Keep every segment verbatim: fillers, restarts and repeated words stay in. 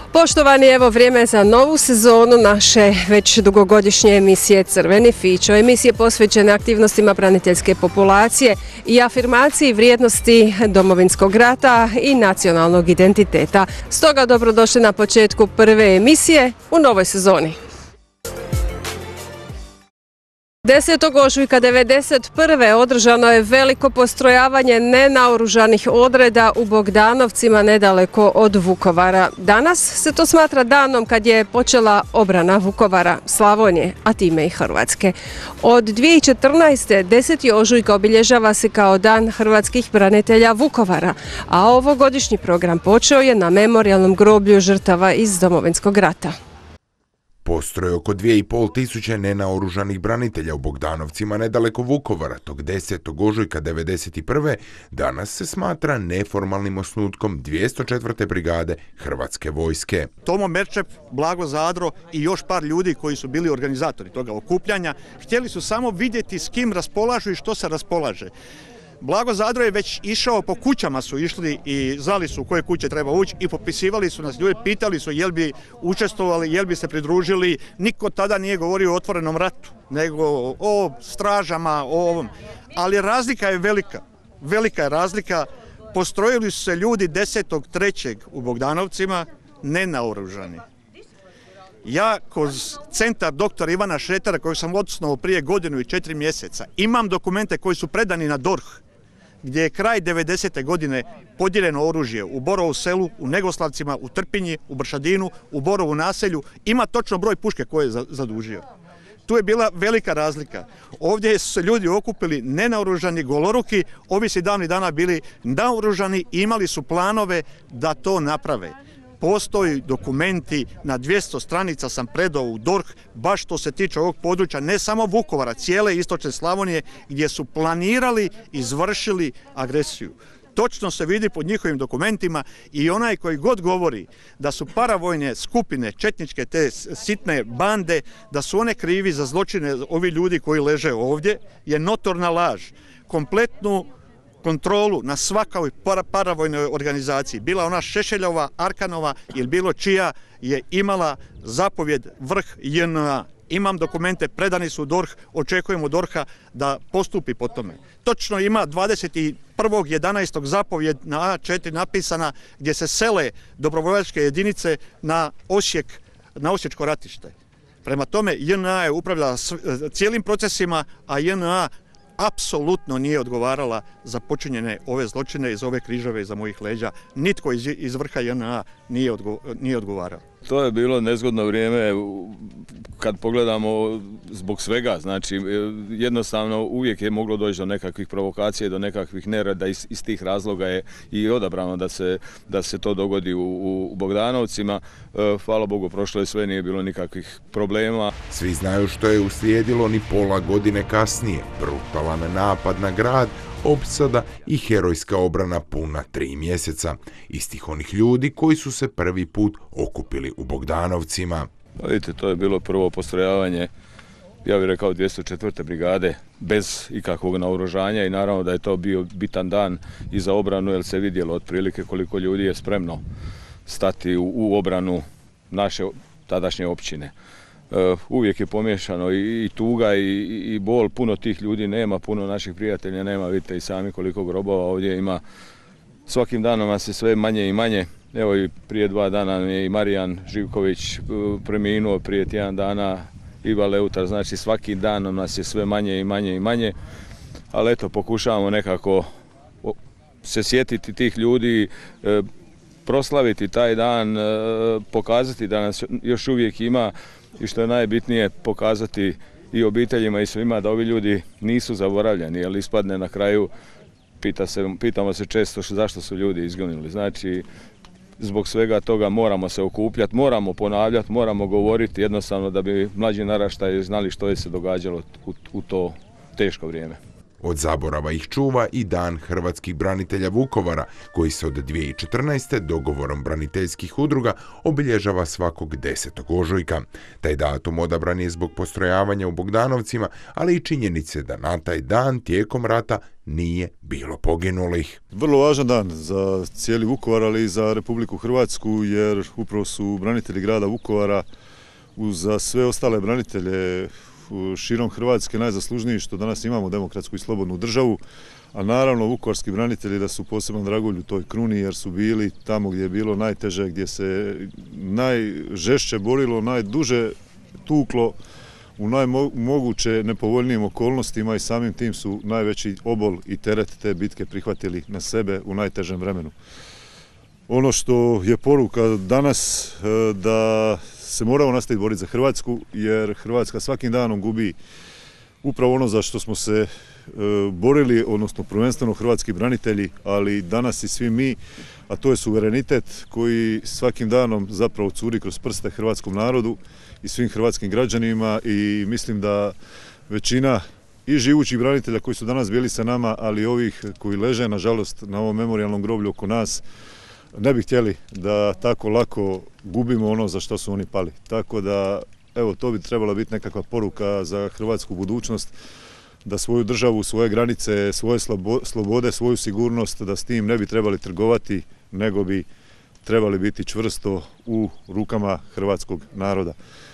Poštovani, evo vrijeme za novu sezonu naše već dugogodišnje emisije Crveni fićo. Emisije posvećene aktivnostima braniteljske populacije i afirmaciji vrijednosti Domovinskog rata i nacionalnog identiteta. Stoga dobrodošli na početku prve emisije u novoj sezoni. desetog ožujka devedeset prve održano je veliko postrojavanje nenaoružanih odreda u Bogdanovcima nedaleko od Vukovara. Danas se to smatra danom kad je počela obrana Vukovara, Slavonije, a time i Hrvatske. Od dvije tisuće četrnaeste. deseti ožujka obilježava se kao Dan hrvatskih branitelja Vukovara, a ovogodišnji program počeo je na memorijalnom groblju žrtava iz Domovinskog rata. Postoje oko dvije i pol tisuće nenaoružanih branitelja u Bogdanovcima nedaleko Vukovara. Tog desetog ožujka devedeset prve. danas se smatra neformalnim osnutkom dvjesto četvrte brigade Hrvatske vojske. Tomo Merčep, Blago Zadro i još par ljudi koji su bili organizatori toga okupljanja htjeli su samo vidjeti s kim raspolažu i što se raspolaže. Blago Zadro je već išao, po kućama su išli i znali su u koje kuće treba ući i popisivali su nas ljudi, pitali su jel bi učestvovali, jel bi se pridružili. Niko tada nije govorio o otvorenom ratu, nego o stražama, o ovom. Ali razlika je velika, velika je razlika. Postrojili su se ljudi desetog trećeg u Bogdanovcima nenaoružani. Ja kroz centar doktora Ivana Šretera, kojeg sam osnovao prije godinu i četiri mjeseca, imam dokumente koji su predani na D O R H, gdje je kraj devedesete godine podijeljeno oružje u Borovu selu, u Negoslavcima, u Trpinji, u Bršadinu, u Borovu naselju. Ima točno broj puške koje je zadužio. Tu je bila velika razlika. Ovdje su se ljudi okupili nenaoružani, goloruki, ovi su davnih dana bili naoružani i imali su planove da to naprave. Postoji dokumenti, na dvjesto stranica sam predao u D O R H, baš što se tiče ovog područja, ne samo Vukovara, cijele istočne Slavonije, gdje su planirali, izvršili agresiju. Točno se vidi pod njihovim dokumentima i onaj koji god govori da su paravojne skupine, četničke te sitne bande, da su one krivi za zločine ovi ljudi koji leže ovdje, je notorna laž. Kompletnu kontrolu na svakoj paravojnoj organizaciji, bila ona Šešeljova, Arkanova ili bilo čija, je imala zapovjed vrh J N A. Imam dokumente, predani su u D O R H, očekujemo D O R H-a da postupi po tome. Točno ima dvadeset prvog jedanaestog zapovjed na A četiri napisana gdje se sele dobrovoljačke jedinice na Osijek, na Osječko ratište. Prema tome J N A je upravljala cijelim procesima, a J N A apsolutno nije odgovarala za počinjene ove zločine iz ove križave iza mojih leđa. Nitko iz, iz vrha J N A nije, odgo, nije odgovarao. To je bilo nezgodno vrijeme kad pogledamo zbog svega. Znači, jednostavno uvijek je moglo doći do nekakvih provokacija, do nekakvih nereda. Iz, iz tih razloga je i odabrano da se, da se to dogodi u, u Bogdanovcima. Hvala Bogu, prošlo je sve, nije bilo nikakvih problema. Svi znaju što je uslijedilo ni pola godine kasnije. Brutalan napad na grad, opsada i herojska obrana puna tri mjeseca. Istih onih ljudi koji su se prvi put okupili u Bogdanovcima. Vidite, to je bilo prvo postrojavanje, ja bih rekao dvjesto četvrte brigade, bez ikakvog naoružanja i naravno da je to bio bitan dan i za obranu, jer se vidjelo otprilike koliko ljudi je spremno stati u, u obranu naše tadašnje općine. Uh, uvijek je pomiješano i, i tuga i, i bol, puno tih ljudi nema, puno naših prijatelja nema, vidite i sami koliko grobova ovdje ima. Svakim danom nas je sve manje i manje. Evo i prije dva dana je i Marijan Živković uh, preminuo, prije tjedan dana Iva Leutar, znači svakim danom nas je sve manje i manje i manje. Ali eto, pokušavamo nekako se sjetiti tih ljudi, uh, proslaviti taj dan, uh, pokazati da nas još uvijek ima. I što je najbitnije, pokazati i obiteljima i svima da ovi ljudi nisu zaboravljeni, jer ispadne na kraju, pita se, pitamo se često što, zašto su ljudi izginuli. Znači, zbog svega toga moramo se okupljati, moramo ponavljati, moramo govoriti jednostavno da bi mlađi naraštaji znali što je se događalo u, u to teško vrijeme. Od zaborava ih čuva i Dan hrvatskih branitelja Vukovara, koji se od dvije tisuće četrnaeste. dogovorom braniteljskih udruga obilježava svakog desetog ožujka. Taj datum odabran je zbog postrojavanja u Bogdanovcima, ali i činjenice da na taj dan tijekom rata nije bilo poginulih. Vrlo važan dan za cijeli Vukovar, ali i za Republiku Hrvatsku, jer upravo su branitelji grada Vukovara uz sve ostale branitelje širom Hrvatske najzaslužniji što danas imamo demokratsku i slobodnu državu, a naravno vukovarski branitelji da su posebno dragulj u toj kruni jer su bili tamo gdje je bilo najteže, gdje se najžešće borilo, najduže tuklo, u najmoguće nepovoljnijim okolnostima i samim tim su najveći obol i teret te bitke prihvatili na sebe u najtežem vremenu. Ono što je poruka danas da se moramo nastaviti boriti za Hrvatsku, jer Hrvatska svakim danom gubi upravo ono za što smo se borili, odnosno prvenstveno hrvatski branitelji, ali danas i svi mi, a to je suverenitet koji svakim danom zapravo curi kroz prste hrvatskom narodu i svim hrvatskim građanima i mislim da većina i živućih branitelja koji su danas bili sa nama, ali i ovih koji leže nažalost na ovom memorijalnom groblju oko nas, ne bi htjeli da tako lako gubimo ono za što su oni pali. Tako da, evo, to bi trebala biti nekakva poruka za hrvatsku budućnost, da svoju državu, svoje granice, svoje slobode, svoju sigurnost, da s tim ne bi trebali trgovati, nego bi trebali biti čvrsto u rukama hrvatskog naroda.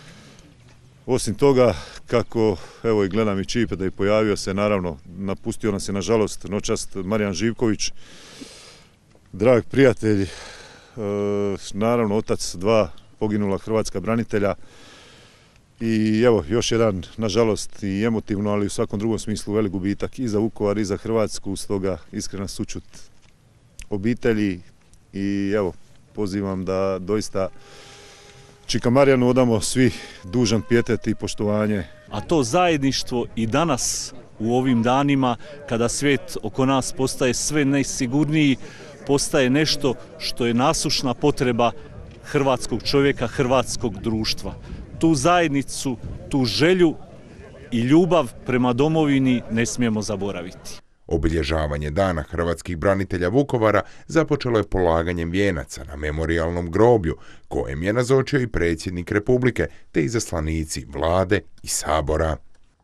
Osim toga, kako, evo i gledam i Čipe da i pojavio se, naravno, napustio nas je nažalost noćas Marijan Živković, drag prijatelj, naravno otac dva poginula hrvatska branitelja i evo još jedan, nažalost i emotivno, ali u svakom drugom smislu velik gubitak i za Vukovar i za Hrvatsku, stoga iskrena sućut obitelji i evo pozivam da doista Čika Marijanu odamo svi dužan pijetet i poštovanje. A to zajedništvo i danas u ovim danima kada svijet oko nas postaje sve nesigurniji, postaje nešto što je nasušna potreba hrvatskog čovjeka, hrvatskog društva. Tu zajednicu, tu želju i ljubav prema domovini ne smijemo zaboraviti. Obilježavanje Dana hrvatskih branitelja Vukovara započelo je polaganjem vijenaca na memorijalnom groblju, kojem je nazočio i predsjednik Republike, te izaslanici vlade i sabora.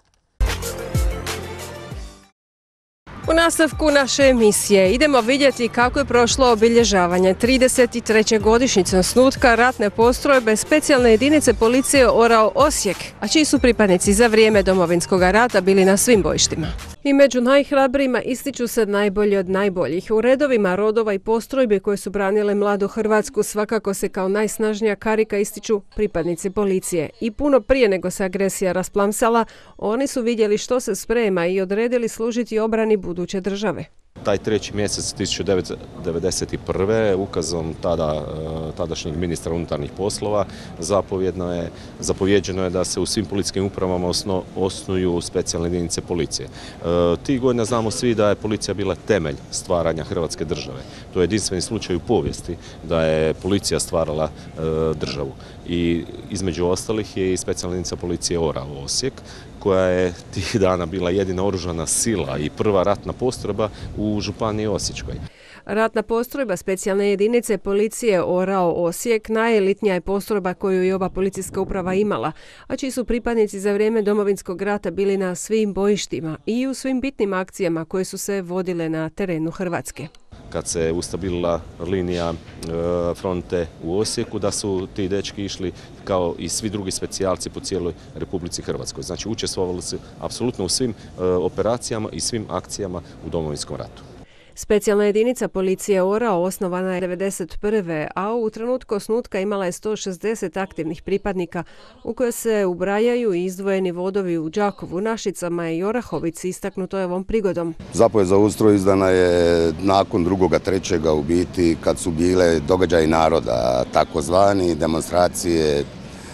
U nastavku naše emisije idemo vidjeti kako je prošlo obilježavanje trideset treće godišnjice osnutka ratne postrojbe specijalne jedinice policije Orao Osijek, a čiji su pripadnici za vrijeme Domovinskog rata bili na svim bojištima. I među najhrabrijima ističu se najbolji od najboljih. U redovima rodova i postrojbe koje su branile mladu Hrvatsku svakako se kao najsnažnija karika ističu pripadnici policije. I puno prije nego se agresija rasplamsala, oni su vidjeli što se sprema i odredili služiti obrani buduće države. Taj treći mjesec tisuću devetsto devedeset prve ukazom tada, tadašnjeg ministra unutarnjih poslova zapovjedno je, zapovjeđeno je da se u svim policijskim upravama osno, osnuju specijalne jedinice policije. E, tih godina znamo svi da je policija bila temelj stvaranja Hrvatske države. To je jedinstveni slučaj u povijesti da je policija stvarala e, državu. I između ostalih je i specijalna jedinica policije Orao Osijek, koja je tih dana bila jedina oružana sila i prva ratna postrojba u županiji Osječkoj. Ratna postrojba specijalne jedinice policije Orao Osijek najelitnija je postrojba koju je ova policijska uprava imala, a čiji su pripadnici za vrijeme Domovinskog rata bili na svim bojištima i u svim bitnim akcijama koje su se vodile na terenu Hrvatske. Kad se ustabilila linija e, fronte u Osijeku, da su ti dečki išli kao i svi drugi specijalci po cijeloj Republici Hrvatskoj. Znači učestvovali su apsolutno u svim e, operacijama i svim akcijama u Domovinskom ratu. Specijalna jedinica policije Orao osnovana je devedeset prve a u trenutku osnutka imala je sto šezdeset aktivnih pripadnika u koje se ubrajaju i izdvojeni vodovi u Đakovu, Našicama i Orahovici, istaknuto je ovom prigodom. Zapovjed za ustroj izdana je nakon drugoga trećega u biti kad su bile događaji naroda, takozvani demonstracije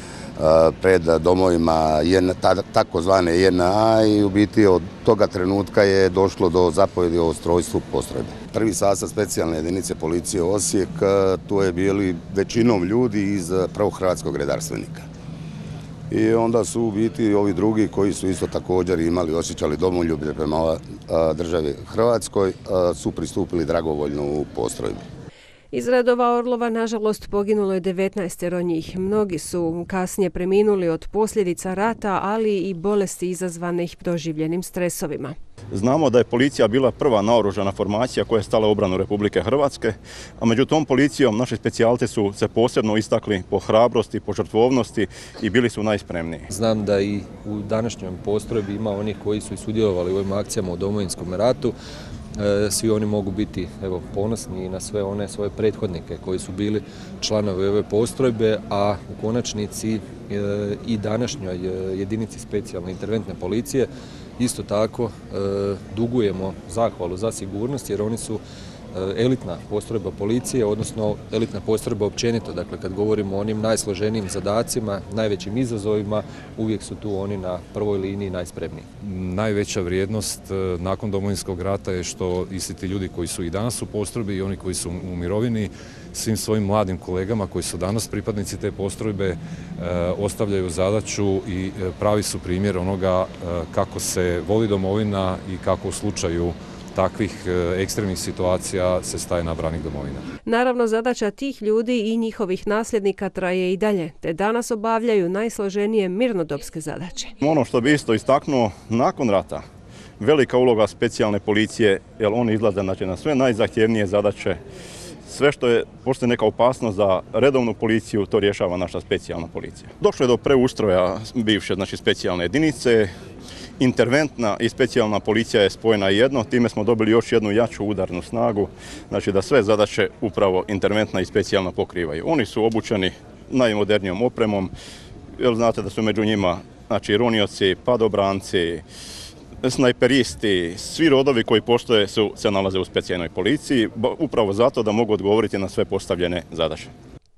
pred domovima takozvane J N A i u biti od toga trenutka je došlo do zapovjedi o ustrojstvu postrojbe. Prvi sastav specijalne jedinice policije Osijek, tu je bili većinom ljudi iz prvog hrvatskog redarstvenika. I onda su u biti ovi drugi koji su isto također imali, osjećali domoljublje prema državi Hrvatskoj, su pristupili dragovoljno u postrojbu. Iz redova Orlova, nažalost, poginulo je devetnaestero njih. Mnogi su kasnije preminuli od posljedica rata, ali i bolesti izazvanih doživljenim stresovima. Znamo da je policija bila prva naoružana formacija koja je stala u obranu Republike Hrvatske, a među tom policijom naši specijalci su se posebno istakli po hrabrosti, po žrtvovnosti i bili su najspremniji. Znam da i u današnjoj postrojbi ima onih koji su sudjelovali u ovim akcijama u Domovinskom ratu. Svi oni mogu biti evo, ponosni na sve one svoje prethodnike koji su bili članovi ove postrojbe, a u konačnici i današnjoj jedinici specijalne interventne policije isto tako dugujemo zahvalu za sigurnost, jer oni su elitna postrojba policije, odnosno elitna postrojba općenito. Dakle, kad govorimo o onim najsloženijim zadacima, najvećim izazovima, uvijek su tu oni na prvoj liniji najspremniji. Najveća vrijednost nakon Domovinskog rata je što isti ti ljudi koji su i danas u postrojbi i oni koji su u mirovini, svim svojim mladim kolegama koji su danas pripadnici te postrojbe ostavljaju zadaću i pravi su primjer onoga kako se voli domovina i kako u slučaju takvih ekstremnih situacija se staje na branik domovine. Naravno, zadaća tih ljudi i njihovih nasljednika traje i dalje, te danas obavljaju najsloženije mirnodopske zadaće. Ono što bi isto istaknuo, nakon rata, velika uloga specijalne policije, jer oni izlaze znači, na sve najzahtjevnije zadaće. Sve što je postoji neka opasnost za redovnu policiju, to rješava naša specijalna policija. Došlo je do preustroja bivše znači, specijalne jedinice. Interventna i specijalna policija je spojena jedno, time smo dobili još jednu jaču udarnu snagu, znači da sve zadaće upravo interventna i specijalna pokrivaju. Oni su obučeni najmodernijom opremom, jer znate da su među njima znači, ronioci, padobranci, snajperisti, svi rodovi koji postoje su, se nalaze u specijalnoj policiji, upravo zato da mogu odgovoriti na sve postavljene zadaće.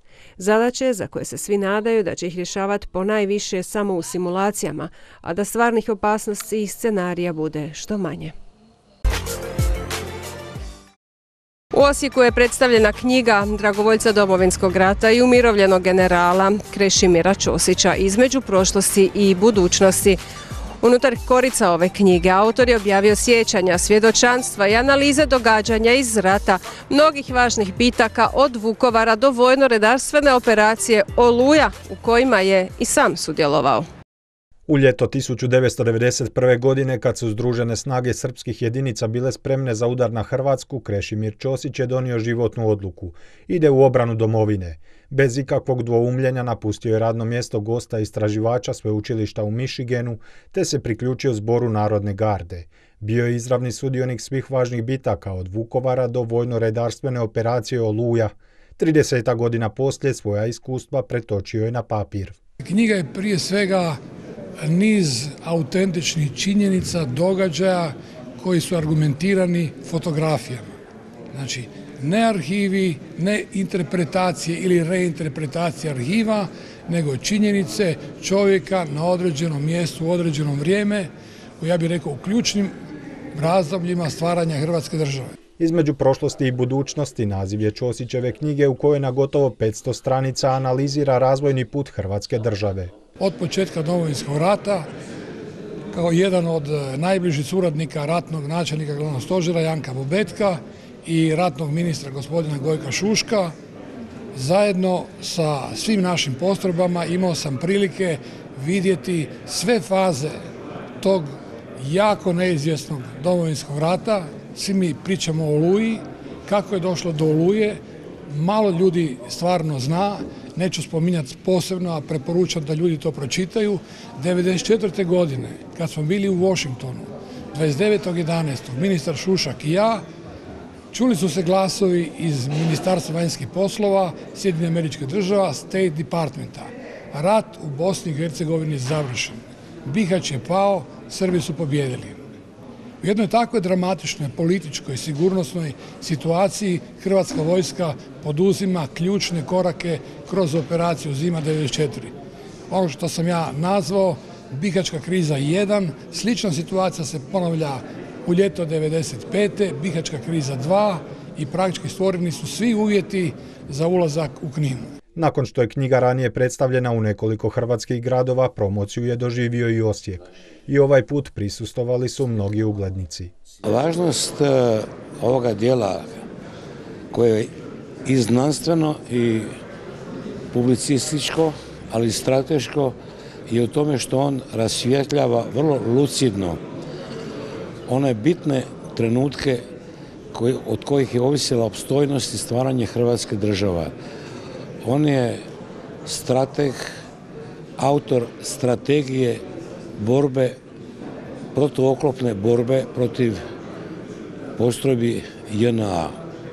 Zadaće za koje se svi nadaju da će ih rješavati ponajviše samo u simulacijama, a da stvarnih opasnosti i scenarija bude što manje. U Osijeku je predstavljena knjiga dragovoljca Domovinskog rata i umirovljenog generala Krešimira Ćosića između prošlosti i budućnosti. Unutar korica ove knjige autor je objavio sjećanja, svjedočanstva i analize događanja iz rata, mnogih važnih bitaka od Vukovara do vojno-redarstvene operacije Oluja u kojima je i sam sudjelovao. U ljeto tisuću devetsto devedeset prve. godine, kad su združene snage srpskih jedinica bile spremne za udar na Hrvatsku, Krešimir Ćosić je donio životnu odluku. Ide u obranu domovine. Bez ikakvog dvoumljenja napustio je radno mjesto gosta istraživača sveučilišta u Michiganu, te se priključio zboru Narodne garde. Bio je izravni sudionik svih važnih bitaka od Vukovara do vojno-redarstvene operacije Oluja. trideset godina poslije svoja iskustva pretočio je na papir. Knjiga je prije svega niz autentičnih činjenica, događaja koji su argumentirani fotografijama. Znači, ne arhivi, ne interpretacije ili reinterpretacije arhiva, nego činjenice čovjeka na određenom mjestu u određenom vrijeme, u, ja bih rekao, u ključnim razdobljima stvaranja Hrvatske države. Između prošlosti i budućnosti naziv je Ćosićeve knjige u kojoj na gotovo petsto stranica analizira razvojni put Hrvatske države. Od početka Domovinskog rata, kao jedan od najbližih suradnika ratnog načelnika glavnog stožera Janka Bobetka i ratnog ministra gospodina Gojka Šuška, zajedno sa svim našim postrojbama imao sam prilike vidjeti sve faze tog jako neizvjesnog Domovinskog rata. Svi mi pričamo o Oluji, kako je došlo do Oluje, malo ljudi stvarno zna, neću spominjati posebno, a preporučam da ljudi to pročitaju. devedeset četvrte. godine, kad smo bili u Washingtonu, dvadeset devetog jedanaestog ministar Šušak i ja, čuli su se glasovi iz Ministarstva vanjskih poslova Sjedinjenih Američkih Država, State Departmenta. Rat u Bosni i Hercegovini je završen. Bihać je pao, Srbi su pobjedili. U jednoj takvoj dramatičnoj političkoj sigurnosnoj situaciji Hrvatska vojska poduzima ključne korake kroz operaciju Zima devedeset četiri. Ono što sam ja nazvao Bihaćka kriza jedan, slična situacija se ponavlja u ljeto devedeset pete. Bihaćka kriza dva i praktički stvoreni su svi uvjeti za ulazak u Knin. Nakon što je knjiga ranije predstavljena u nekoliko hrvatskih gradova, promociju je doživio i Osijek. I ovaj put prisustvovali su mnogi uglednici. Važnost ovoga dijela koje je i znanstveno i publicističko, ali i strateško, je u tome što on rasvjetljava vrlo lucidno one bitne trenutke koji, od kojih je ovisila opstojnost i stvaranje Hrvatske države. On je strateg, autor strategije borbe, protuoklopne borbe protiv postrojbi J N A.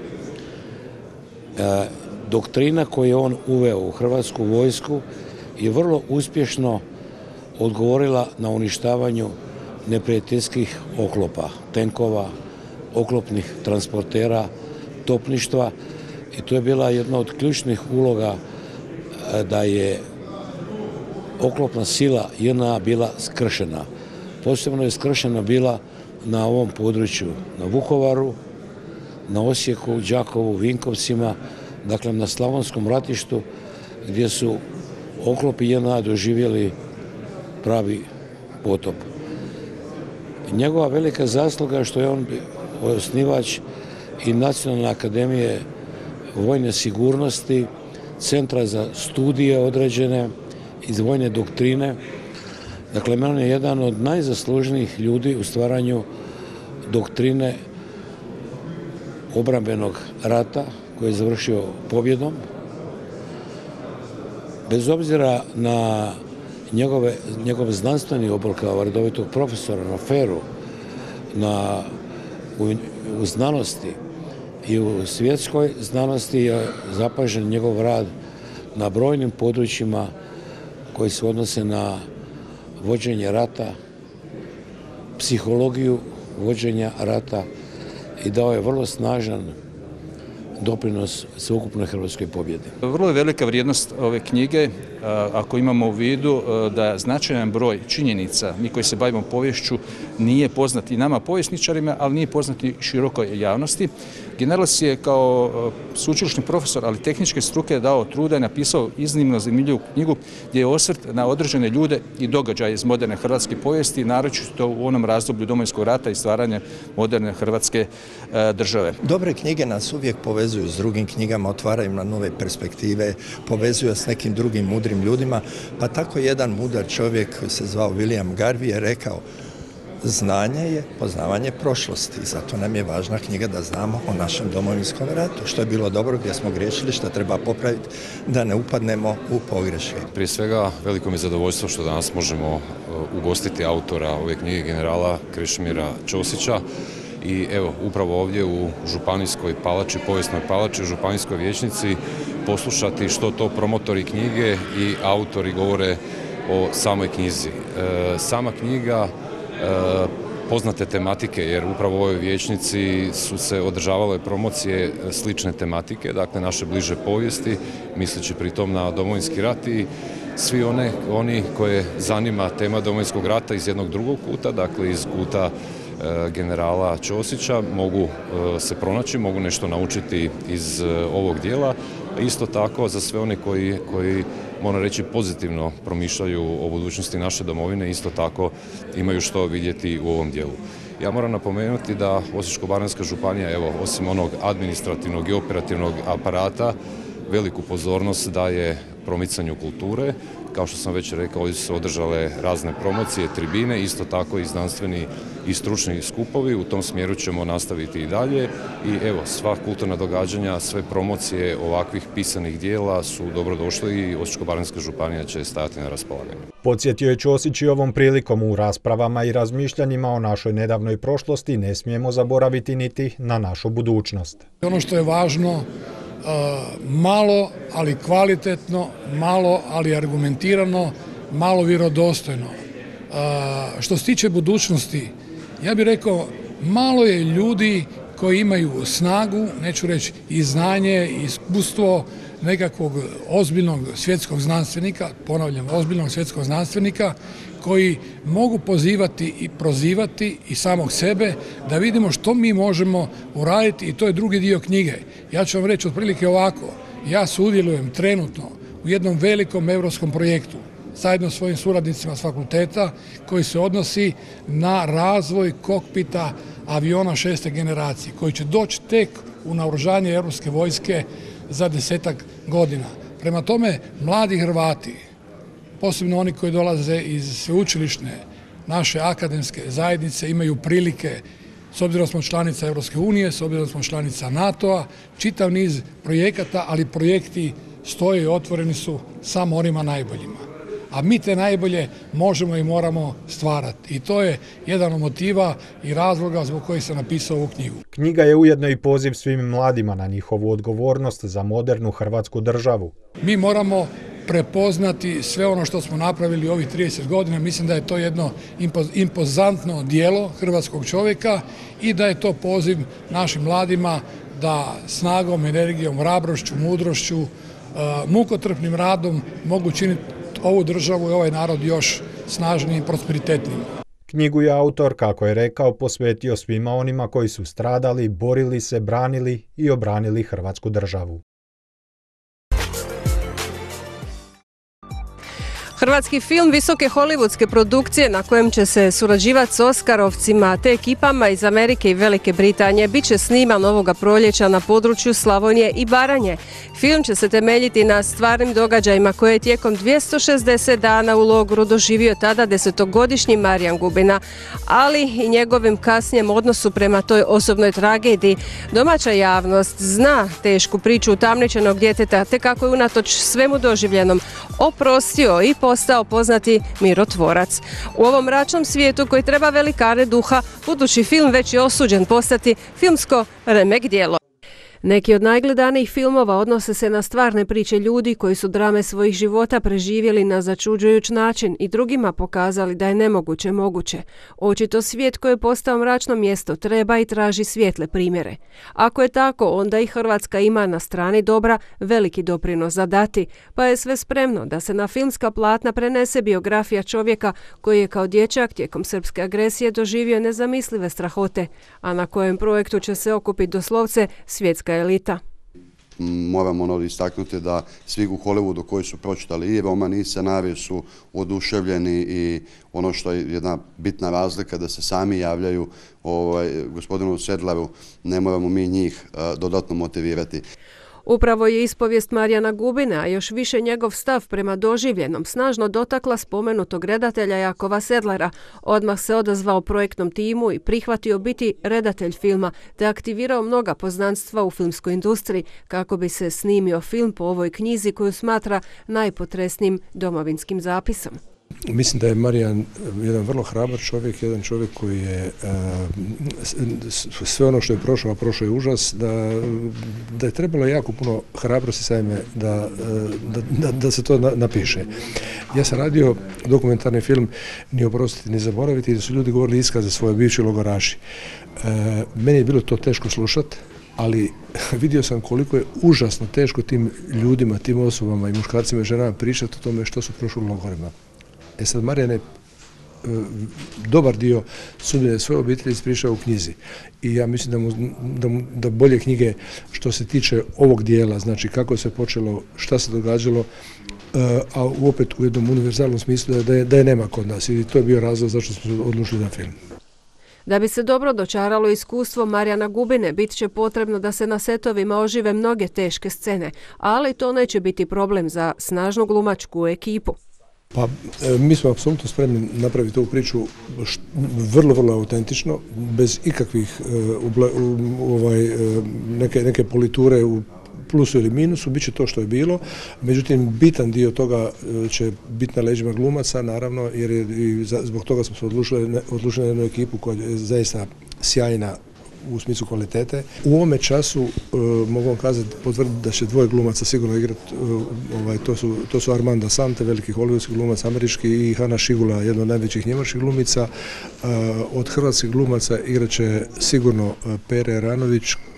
E, doktrina koju je on uveo u Hrvatsku vojsku je vrlo uspješno odgovorila na uništavanju neprijateljskih oklopa, tenkova, oklopnih transportera, topništva, i to je bila jedna od ključnih uloga da je oklopna sila J N A bila skršena. Posebno je skršena bila na ovom području, na Vukovaru, na Osijeku, Đakovu, Vinkovcima, dakle na Slavonskom ratištu, gdje su oklopi J N A doživjeli pravi potop. Njegova velika zasluga je što je on osnivač i Nacionalne akademije vojne sigurnosti, centra za studije određene iz vojne doktrine. Dakle, on je jedan od najzaslužnijih ljudi u stvaranju doktrine obrambenog rata koji je završio pobjedom. Bez obzira na njegove, njegov znanstveni obol kao redovitog profesora na feru, na, u, u znanosti i u svjetskoj znanosti je zapažen njegov rad na brojnim područjima koji se odnose na vođenje rata, psihologiju vođenja rata, i dao je vrlo snažan doprinos sveukupnoj hrvatskoj pobjedi. Vrlo je velika vrijednost ove knjige ako imamo u vidu da značajan broj činjenica, mi koji se bavimo poviješću, nije poznat i nama povjesničarima, ali nije poznat i širokoj javnosti. General si je kao sveučilišni profesor, ali tehničke struke, dao truda i napisao iznimno zanimljivu knjigu gdje je osvrt na određene ljude i događaje iz moderne hrvatske povijesti, naročito u onom razdoblju Domovinskog rata i stvaranja moderne hrvatske države. Dobre knjige nas uvijek povezuju s drugim knjigama, otvaraju na nove perspektive, povezuju s nekim drugim mudrim ljudima, pa tako jedan mudar čovjek koji se zvao William Garvey je rekao: znanje je poznavanje prošlosti, zato nam je važna knjiga da znamo o našem Domovinskom ratu, što je bilo dobro, gdje smo griješili, što treba popraviti, da ne upadnemo u pogreške. Prije svega, veliko mi je zadovoljstvo što danas možemo ugostiti autora ove knjige, generala Krešimira Ćosića. I evo, upravo ovdje u Županijskoj palači, povijesnoj palači, u Županijskoj vijećnici, poslušati što to promotori knjige i autori govore o samoj knjizi. E, sama knjiga poznate tematike, jer upravo u ovoj vijećnici su se održavale promocije slične tematike, dakle naše bliže povijesti, misleći pritom na Domovinski rat, i svi one, oni koje zanima tema Domovinskog rata iz jednog drugog kuta, dakle iz kuta e, generala Ćosića, mogu e, se pronaći, mogu nešto naučiti iz e, ovog dijela. Isto tako za sve one koji, koji moram reći, pozitivno promišljaju o budućnosti naše domovine, isto tako imaju što vidjeti u ovom dijelu. Ja moram napomenuti da Osječko-baranjska županija, evo, osim onog administrativnog i operativnog aparata, veliku pozornost daje promicanju kulture. Kao što sam već rekao, ovdje su se održale razne promocije, tribine, isto tako i znanstveni i stručni skupovi. U tom smjeru ćemo nastaviti i dalje. I evo, sva kulturna događanja, sve promocije ovakvih pisanih dijela su dobrodošli i Osječko-baranjska županija će stajati na raspolaganju. Podsjetio je Ćosić i ovom prilikom: u raspravama i razmišljanjima o našoj nedavnoj prošlosti ne smijemo zaboraviti niti na našu budućnost. Ono što je važno, malo, ali kvalitetno, malo, ali argumentirano, malo vjerodostojno. Što se tiče budućnosti, ja bih rekao, malo je ljudi koji imaju snagu, neću reći i znanje, i iskustvo nekakvog ozbiljnog svjetskog znanstvenika, ponavljam, ozbiljnog svjetskog znanstvenika, koji mogu pozivati i prozivati i samog sebe, da vidimo što mi možemo uraditi, i to je drugi dio knjige. Ja ću vam reći otprilike ovako: ja sudjelujem trenutno u jednom velikom europskom projektu zajedno s svojim suradnicima s fakulteta koji se odnosi na razvoj kokpita aviona šeste generacije koji će doći tek u naoružanje europske vojske za desetak godina. Prema tome, mladi Hrvati, posebno oni koji dolaze iz sveučilišne naše akademske zajednice, imaju prilike, s obzirom da smo članica Europske unije, s obzirom da smo članica NATO-a, čitav niz projekata, ali projekti stoje i otvoreni su samo onima najboljima. A mi te najbolje možemo i moramo stvarati. I to je jedan od motiva i razloga zbog kojih sam napisao ovu knjigu. Knjiga je ujedno i poziv svim mladima na njihovu odgovornost za modernu hrvatsku državu. Mi moramo prepoznati sve ono što smo napravili ovih trideset godina. Mislim da je to jedno impozantno djelo hrvatskog čovjeka i da je to poziv našim mladima da snagom, energijom, hrabrošću, mudrošću, mukotrpnim radom mogu činiti ovu državu i ovaj narod još snažnijim i prosperitetnijim. Knjigu je autor, kako je rekao, posvetio svima onima koji su stradali, borili se, branili i obranili Hrvatsku državu. Hrvatski film visoke hollywoodske produkcije na kojem će se surađivati s Oskarovcima te ekipama iz Amerike i Velike Britanije bit će sniman ovoga proljeća na području Slavonije i Baranje. Film će se temeljiti na stvarnim događajima koje je tijekom dvjesto šezdeset dana u logoru doživio tada desetogodišnji Marijan Gubina, ali i njegovim kasnijem odnosu prema toj osobnoj tragediji. Domaća javnost zna tešku priču utamničenog djeteta te kako je unatoč svemu doživljenom oprostio i postao poznati mirotvorac. U ovom mračnom svijetu koji treba velikane duha, budući film već je osuđen postati filmsko remek djelo. Neki od najgledanijih filmova odnose se na stvarne priče ljudi koji su drame svojih života preživjeli na začuđujuć način i drugima pokazali da je nemoguće moguće. Očito svijet koji je postao mračno mjesto treba i traži svjetle primjere. Ako je tako, onda i Hrvatska ima na strani dobra veliki doprinos za dati, pa je sve spremno da se na filmska platna prenese biografija čovjeka koji je kao dječak tijekom srpske agresije doživio nezamislive strahote, a na kojem projektu će se okupiti doslovce svjetska elita. Moramo ono istaknuti da svi u Hollywoodu koji su pročitali i roman i scenarij su oduševljeni i ono što je jedna bitna razlika da se sami javljaju ovaj, gospodinu Sedlaru, ne moramo mi njih uh, dodatno motivirati. Upravo je ispovijest Marijana Gubina, a još više njegov stav prema doživljenom, snažno dotakla spomenutog redatelja Jakova Sedlara. Odmah se odazvao projektnom timu i prihvatio biti redatelj filma, te aktivirao mnoga poznanstva u filmskoj industriji kako bi se snimio film po ovoj knjizi koju smatra najpotresnijim domovinskim zapisom. Mislim da je Marijan jedan vrlo hrabar čovjek, jedan čovjek koji je sve ono što je prošao, a prošao je užas, da, da je trebalo jako puno hrabrosti sajme da, da, da, da se to napiše. Ja sam radio dokumentarni film Ni oprostiti, ni zaboraviti, da su ljudi govorili iskaze svoje bivši logoraši. Meni je bilo to teško slušati, ali vidio sam koliko je užasno teško tim ljudima, tim osobama i muškarcima i ženama pričati o tome što su prošli u logorima. E sad, Marijan je dobar dio sudbine svoje obitelji ispričao u knjizi i ja mislim da, mu, da, mu, da bolje knjige što se tiče ovog dijela, znači kako se počelo, šta se događalo, a opet u jednom univerzalnom smislu da je, da je nema kod nas i to je bio razlog zašto smo odlučili na film. Da bi se dobro dočaralo iskustvo Marijana Gubine, bit će potrebno da se na setovima ožive mnoge teške scene, ali to neće biti problem za snažnu glumačku ekipu. Pa mi smo apsolutno spremni napraviti ovu priču vrlo, vrlo autentično, bez ikakvih ovaj, neke, neke politure u plusu ili minusu, bit će to što je bilo. Međutim, bitan dio toga će biti na leđima glumaca, naravno, jer je, i zbog toga smo se odlučili, odlučili na jednu ekipu koja je zaista sjajna u smislu kvalitete. U ovome času uh, mogu vam kazati, potvrditi da će dvoje glumaca sigurno igrati, uh, ovaj, to, su, to su Armando Sante, veliki hollywoodski glumac, američki, i Hana Šigula, jedna od najvećih njemačkih glumica. Uh, od hrvatskih glumaca igrat će sigurno uh, Pere Ranović,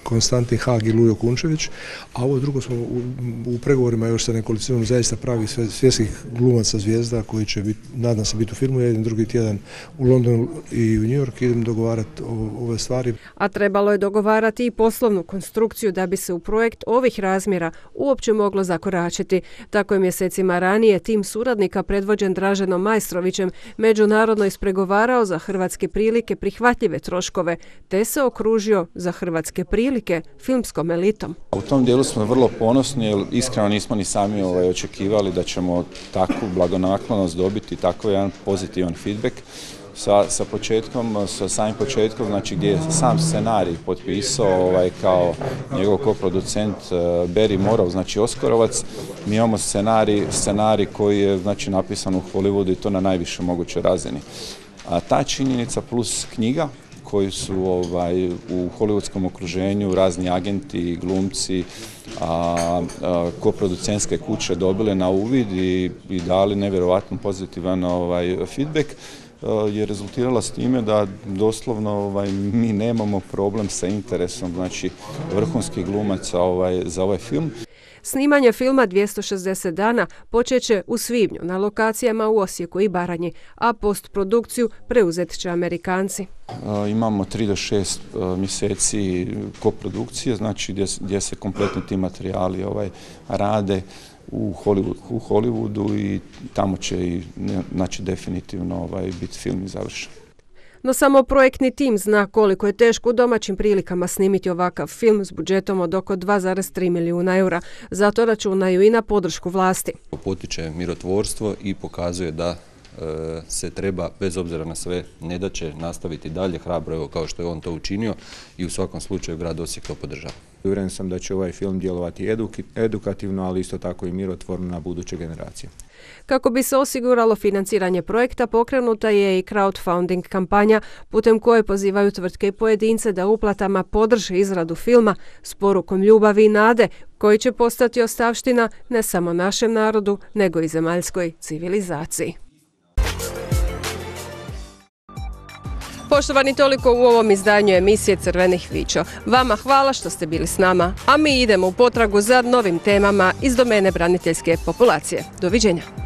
Konstantin Hag i Lujo Kunčević, a ovo drugo smo u, u pregovorima još sa nekolicinom zaista pravi svjetskih glumaca zvijezda koji će biti, nadam se, biti u filmu. Ja idem drugi tjedan u London i u New York, idem dogovarati ove stvari. A trebalo je dogovarati i poslovnu konstrukciju da bi se u projekt ovih razmjera uopće moglo zakoračiti. Tako je mjesecima ranije tim suradnika predvođen Draženom Majstrovićem međunarodno ispregovarao za hrvatske prilike prihvatljive troškove, te se okružio za hrvatske prilike filmskom elitom. U tom dijelu smo vrlo ponosni jer iskreno nismo ni sami ovaj, očekivali da ćemo takvu blagonaklonost dobiti, tako jedan pozitivan feedback. Sa, sa početkom, sa samim početkom, znači gdje je sam scenarij potpisao ovaj, kao njegov koproducent uh, Barry Morrow, znači Oskarovac, mi imamo scenarij, scenarij koji je znači, napisan u Hollywoodu i to na najvišoj mogućoj razini. A ta činjenica plus knjiga koji su ovaj, u hollywoodskom okruženju razni agenti, glumci, a, a, koproducentske kuće dobile na uvid i, i dali nevjerojatno pozitivan ovaj, feedback, je rezultirala s time da doslovno ovaj, mi nemamo problem sa interesom, znači vrhunskih glumaca ovaj, za ovaj film. Snimanje filma dvjesto šezdeset dana počet će u svibnju na lokacijama u Osijeku i Baranji, a postprodukciju preuzet će Amerikanci. E, imamo tri do šest e, mjeseci koprodukcije, znači gdje, gdje se kompletni ti materijali ovaj, rade u Hollywood, u Hollywoodu i tamo će i, znači, definitivno ovaj, biti film završen. No samo projektni tim zna koliko je teško u domaćim prilikama snimiti ovakav film s budžetom od oko dva zarez tri milijuna eura. Zato računaju i na podršku vlasti. Potiče mirotvorstvo i pokazuje da e, se treba, bez obzira na sve nedaće, nastaviti dalje hrabro, evo kao što je on to učinio, i u svakom slučaju grad Osijek to podržava. Uvjeren sam da će ovaj film djelovati edukativno, ali isto tako i mirotvorno na buduće generacije. Kako bi se osiguralo financiranje projekta, pokrenuta je i crowdfunding kampanja putem koje pozivaju tvrtke i pojedince da uplatama podrže izradu filma s porukom ljubavi i nade, koji će postati ostavština ne samo našem narodu, nego i zemaljskoj civilizaciji. Poštovani, toliko u ovom izdanju emisije Crvenih Vičo. Vama hvala što ste bili s nama, a mi idemo u potragu za novim temama iz domene braniteljske populacije. Doviđenja.